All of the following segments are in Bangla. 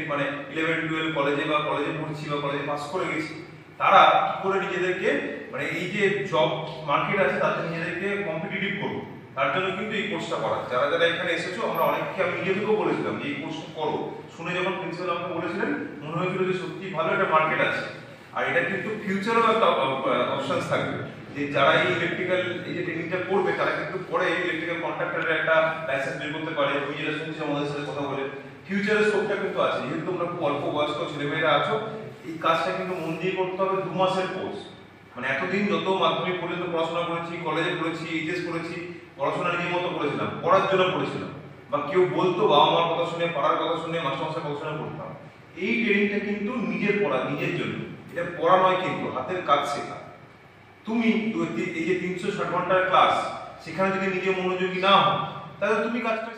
মানে 11-12 কলেজে বা কলেজে পড়ছি বা কলেজে পাস করে গেছি, তারা কি করে নিজেদেরকে মানে এই যে জব মার্কেট আছে তাতে নিজেদেরকে কম্পিটিটিভ করবো, তার জন্য কিন্তু এই কোর্সটা করা। যারা যারা এখানে এসেছো আমরা অনেককে, আমি নিজে থেকেও বলেছিলাম যে এই কোর্সটা করো, শুনে যখন প্রিন্সিপাল আমাকে বলেছিলেন মনে হয়েছিল যে সত্যি ভালো একটা মার্কেট আছে, আর এটা কিন্তু ফিউচারেও একটা অপশন থাকবে যে যারা এই ইলেকট্রিক্যাল এই যে ট্রেনিংটা করবে তারা কিন্তু পরে ইলেকট্রিক্যাল কন্ট্রাক্টরের একটা লাইসেন্স বের করতে পারে। তুমি যেটা শুনছি আমাদের সাথে কথা বলে ফিউচারের স্কোপটা কিন্তু আছে। যেহেতু তোমরা খুব অল্প বয়স্ক ছেলেমেয়েরা আছো, এই কাজটা কিন্তু মন দিয়ে করতে হবে। 2 মাসের কোর্স, মানে এতদিন যত মাধ্যমিক পর্যন্ত পড়াশোনা করেছি, কলেজে পড়েছি, এইচএস করেছি, পড়াশোনা নিজের মতো করেছিলাম, পড়ার জন্য পড়েছিলাম, বা কেউ বলতো বাবা মার কথা শুনে, পাড়ার কথা শুনে, মাস্টারমশাই কথা শুনে পড়তাম। এই ট্রেনিংটা কিন্তু নিজের পড়া, নিজের জন্য। এটা পড়া নয়, কিন্তু হাতের কাজ শেখা। তুমি এই যে 360 ঘন্টার ক্লাস, সেখানে যদি নিজে মনোযোগী না হও তাহলে তুমি কাজটা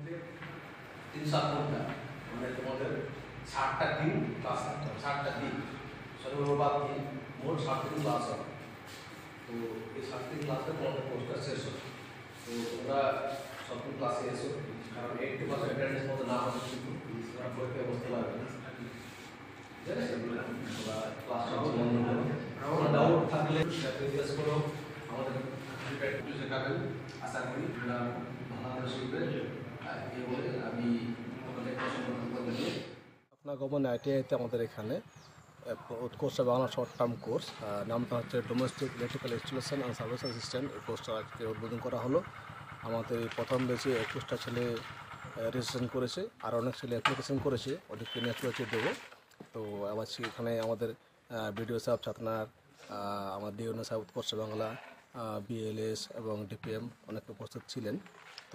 3-7 ঘন্টা মানে তোমাদের 60টা দিন ক্লাস থাকতে হবে, 60টা দিন শনিবার দিন মোট 60 দিন ক্লাস হবে। তো এই 60 দিন ক্লাসে তোমাদের কোর্সটা শেষ হবে। তো তোমরা সব দিন ক্লাসে এসো, কারণ 80% অ্যাটেন্ডেন্স মতো না হলে কিন্তু তোমরা পরীক্ষায় বসতে পারবে না। ঠিক আছে, তোমরা ক্লাসটা মন করো, কোনো ডাউট থাকলে জিজ্ঞেস করো, আমাদের একটু শেখাবেন। আশা করি তোমরা ভালোভাবে শিখবে। এই বলে আমি তোমাদের প্রশ্ন করতে দিয়ে আপনার গভর্নমেন্ট আইটিআইতে আমাদের এখানে কোর্সটা বাংলা শর্ট টার্ম কোর্স, নামটা হচ্ছে domestic electrical installation and service assistant. এই কোর্সটা আজকে উদ্বোধন করা হলো। আমাদের এই প্রথম বেশি 21টা ছেলে রেজিস্ট্রেশন করেছে, আর অনেক ছেলে অ্যাপ্লিকেশন করেছে, ওদেরকে নেক্সট ব্যাচে দেবো। তো আবার এখানে আমাদের বিডিও সাহেব ছাতনার, আমার ডিওনো সাহেব উৎকর্ষ বাংলা, বিএলএস এবং ডিপিএম অনেক উপস্থিত ছিলেন। তো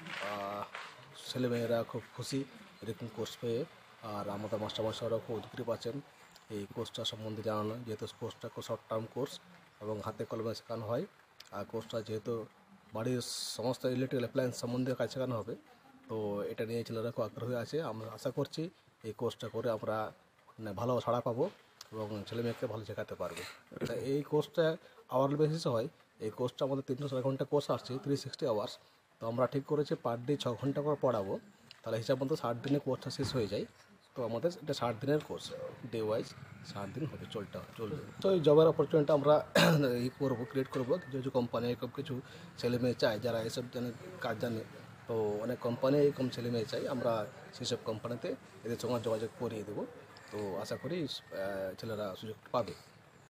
ছেলেমেয়েরা খুব খুশি এরকম কোর্স পেয়ে, আর আমাদের মাস্টারমশাইরাও খুব উদ্গ্রীব আছেন এই কোর্সটা সম্বন্ধে জানানো, যেহেতু কোর্সটা খুব শর্ট টার্ম কোর্স এবং হাতে কলমে শেখানো হয়। আর কোর্সটা যেহেতু বাড়ির সমস্ত ইলেকট্রিক্যাল অ্যাপ্লায়েন্স সম্বন্ধে কাজ শেখানো হবে, তো এটা নিয়ে ছেলেরা খুব আগ্রহী আছে। আমরা আশা করছি এই কোর্সটা করে আমরা ভালো সাড়া পাবো এবং ছেলেমেয়েকে ভালো শেখাতে পারবো। তা এই কোর্সটা আওয়ারলি বেসিসে হয়। এই কোর্সটা আমাদের 360 ঘন্টা কোর্স আসছে, 360 আওয়ার্স। তো আমরা ঠিক করেছি পার ডে 6 ঘন্টা করে পড়াবো, তাহলে হিসাব মতো 60 দিনে কোর্সটা শেষ হয়ে যায়। তো আমাদের এটা 60 দিনের কোর্স, ডে ওয়াইজ 60 দিন হবে, চলবে। তো এই জবের অপরচুনিটি আমরা ক্রিয়েট করবো। কিছু কিছু কোম্পানি এরকম কিছু ছেলেমেয়ে চায় যারা এসব কাজ জানে, তো অনেক কোম্পানি এরকম ছেলেমেয়ে চাই, আমরা সেসব কোম্পানিতে এদের সঙ্গে যোগাযোগ করিয়ে দেবো। তো আশা করি ছেলেরা সুযোগ পাবে।